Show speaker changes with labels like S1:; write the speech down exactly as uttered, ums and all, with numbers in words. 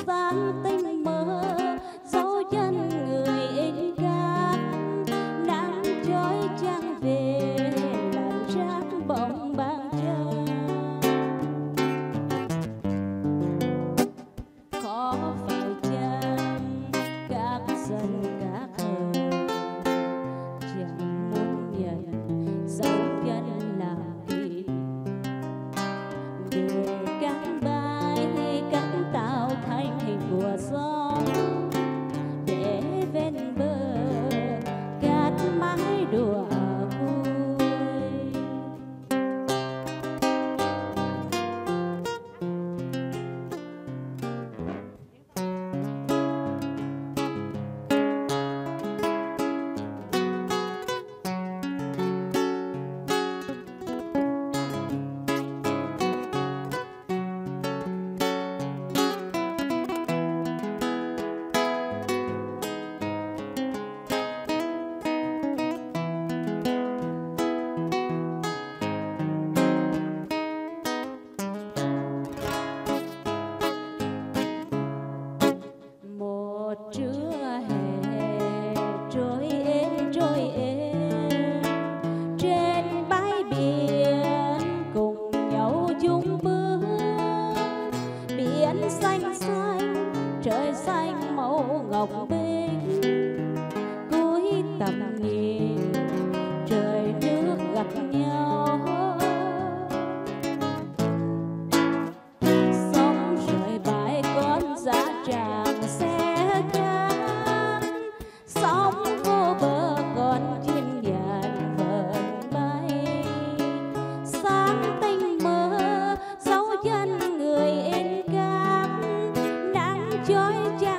S1: sáng tinh mơ dấu chân người in cát. Nắng chói chang về làn rác bỗng ban trăng. Khó phải chăng các dân các hờ chẳng muốn nhận dấu chân làm kỷ để cánh bay cánh tạo thành hình của gió để bên bờ cát mái đùa vui. Một trưa hè trôi êm trôi êm trên bãi biển, cùng nhau chung bước. Biển xanh xanh trời xanh màu ngọc bích, cuối tầm nhìn trời nước gặp nhau. Sóng rời bãi con giá tràng xe cát, sóng vô bờ con chim nhạn vờn bay. Sáng tinh mơ dấu chân người in cát, nắng chói chang